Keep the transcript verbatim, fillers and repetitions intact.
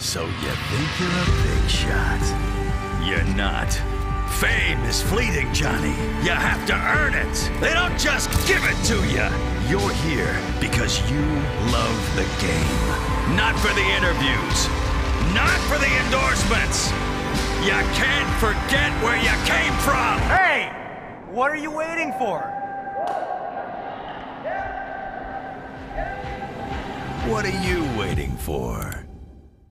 So you think you're a big shot? You're not. Fame is fleeting, Johnny. You have to earn it. They don't just give it to you. You're here because you love the game. Not for the interviews. Not for the endorsements. You can't forget where you came from. Hey! What are you waiting for? What are you waiting for?